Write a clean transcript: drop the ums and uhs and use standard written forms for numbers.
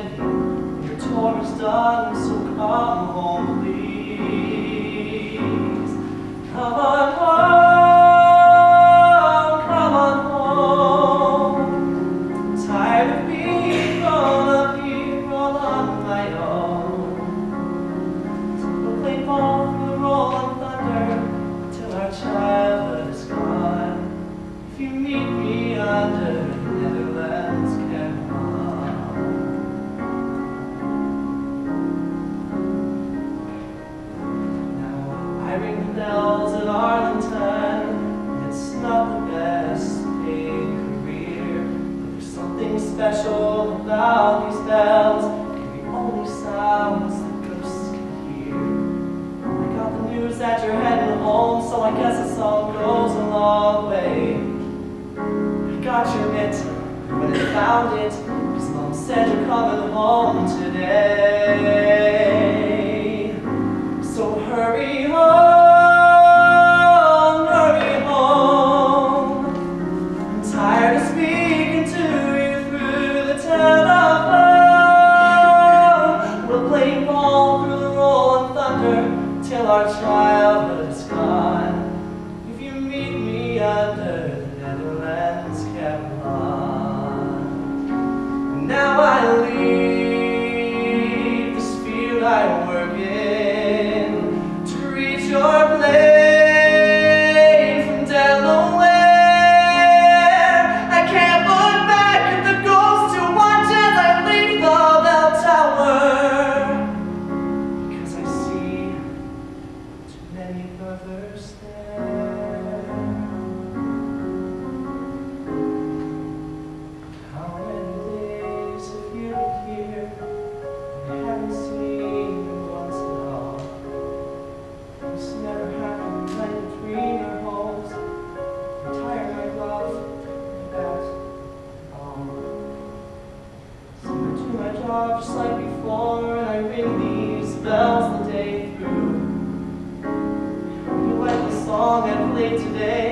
ending, your tour is done, so come home, please. Come on home, come on home. I'm tired of being grown up here all on my own. So we'll play ball through the rolling thunder till our childhood is gone. If you meet me under the Netherlands Carillon. Now I ring the bells at Arlington. It's not the best paid career, but there's something special about these bells. They're the only sounds that ghosts can hear. I got the news that you're heading home, so I guess a song goes a long way. I got your mitt when I found it, 'cause Mom said you're coming home today. So hurry home, hurry home. I'm tired of speaking to you through the telephone. We'll play ball through the rolling thunder till our childhood is gone. If you meet me under the Netherlands Carillon. Now I leave this field I work in to reach your place from Delaware. I can't look back at the ghosts to watch as I leave the bell tower, because I see too many brothers there. How many days have you been here? I haven't seen you once at all. This never happened right between our homes. I'm tired, my love, that's all. So I do my job just like before, and I ring these bells the day through. You like the song I played today?